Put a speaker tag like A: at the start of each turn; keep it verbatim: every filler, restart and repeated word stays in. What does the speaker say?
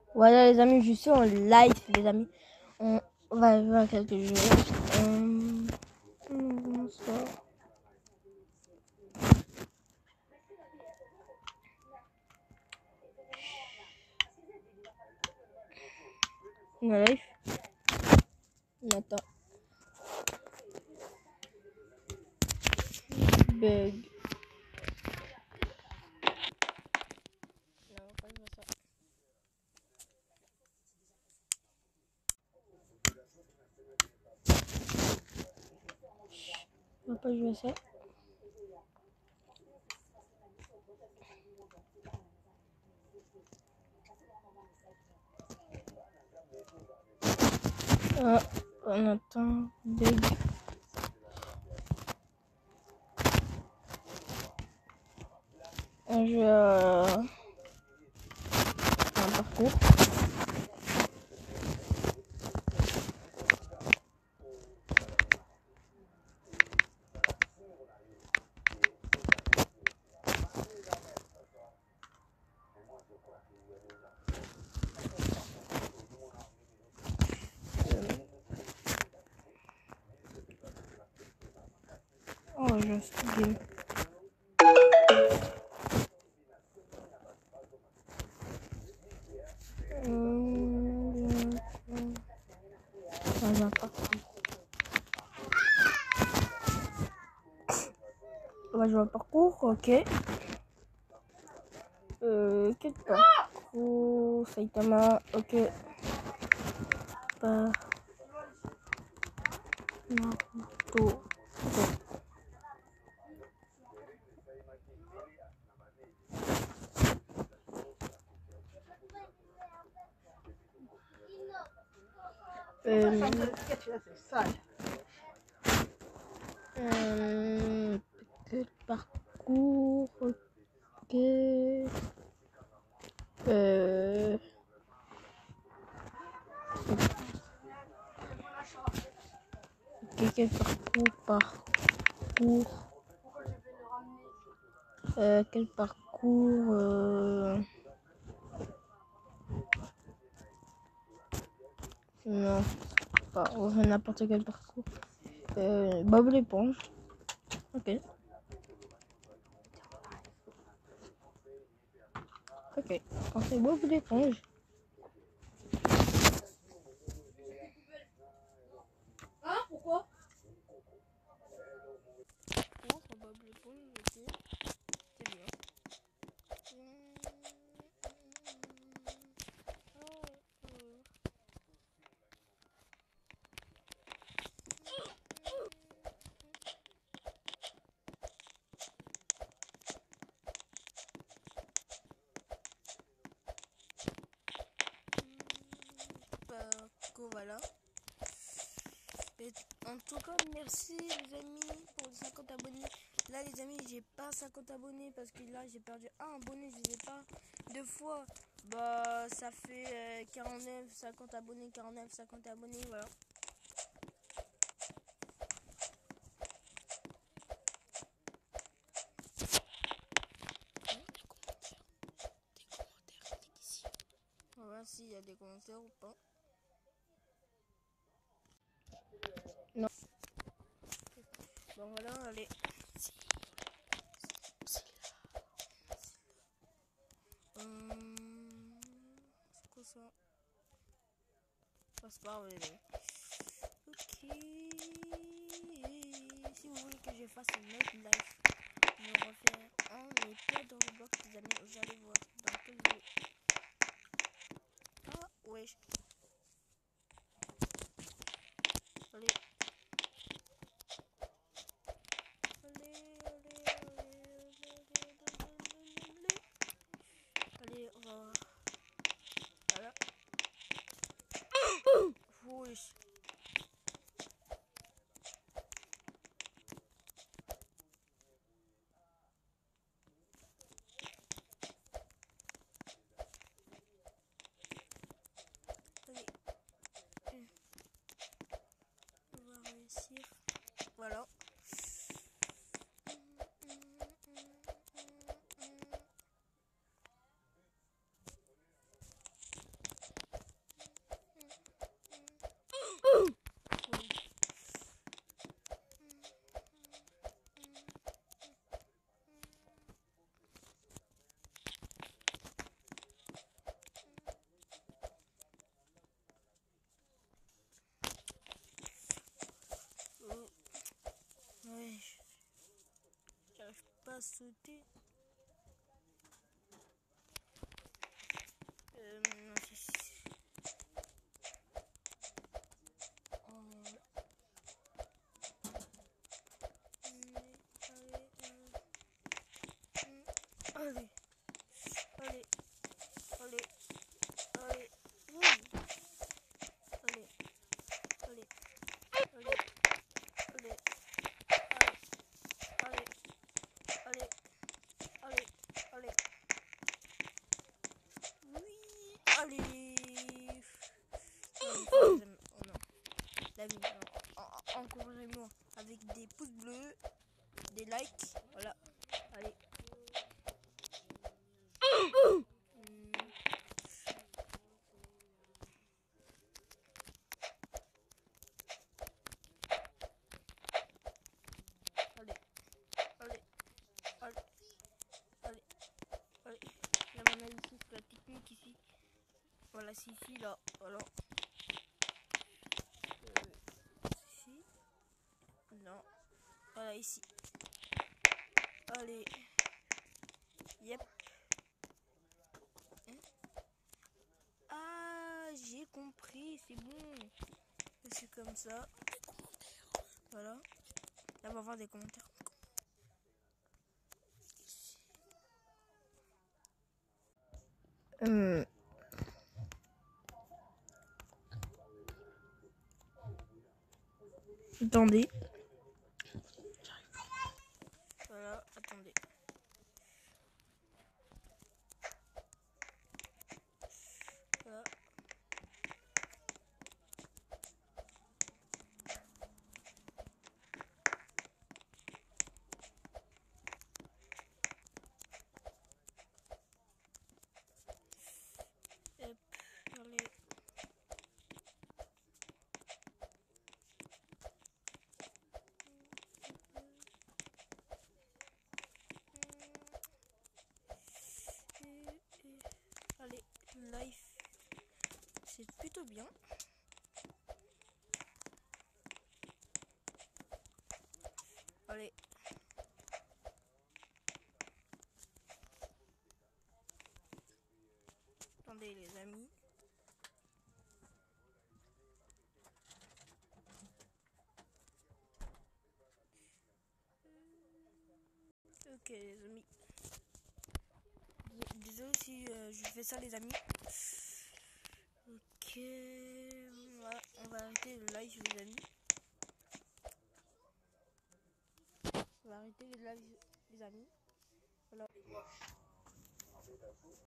A: Voilà les amis, je suis en live les amis. On va voir quelques jeux. Hum, bonsoir. On est live. On attend. Bug. Non, pas jouer ça. On va pas jouer ça. Ah, on attend. Bug. Un jeu à un parcours. Oh, juste game. Hum, on va pas. On va jouer un parcours, ok. Euh, quel parcours? Saitama, ok. Par Naruto. Ok. Euh, euh, quel parcours? Ok. Euh, ok, quel parcours? Parcours. Euh, quel parcours? Euh... Non, pas n'importe quel parcours. Euh, Bob l'éponge. Ok. Ok. Quand c'est Bob l'éponge.
B: Hein? Pourquoi?
A: Pour Bob l'éponge, ok. C'est bien. Parcours, voilà. Et en tout cas, merci les amis pour les cinquante abonnés. Là les amis, j'ai pas cinquante abonnés parce que là j'ai perdu un abonné, je les ai pas deux fois. Bah ça fait euh, quarante-neuf, cinquante abonnés, quarante-neuf, cinquante abonnés, voilà. On va voir s'il y a des commentaires ou pas. Non. Bon voilà, allez. Hum, c'est quoi ça? Passe par les deux. Ok. Si vous voulez que je fasse une autre live, je vais refaire un mais pas dans le box les amis, vous allez voir dans quel jeu. Ah wesh. Allez. Allez, allez, allez, allez, allez, allez, on va voir. Voilà. Wesh. Allez. On va réussir. Voilà. pas sauter. Euh, non, si, si. Allez, allez, allez, allez, oui. Allez, allez, allez, allez, allez, allez, allez, allez, oui, allez. Oh non, la vie, encouragez-moi avec des pouces bleus, des likes, voilà, allez. Allez, allez, allez, allez, allez. Là, on a ici la technique ici. Voilà, c'est ici, là, voilà. Euh, ici. Non. Voilà, ici. Allez. Yep. Hein? Ah, j'ai compris, c'est bon. C'est comme ça. Voilà. Là, on va voir des commentaires. Hum. Attendez. Voilà, attendez. Voilà. Hop, allez. Allez, live, c'est plutôt bien. Allez. Attendez les amis. Ok les amis. Désolé si euh, je fais ça les amis. Ok. Voilà, on va arrêter le live les amis. On va arrêter le live les amis. Voilà.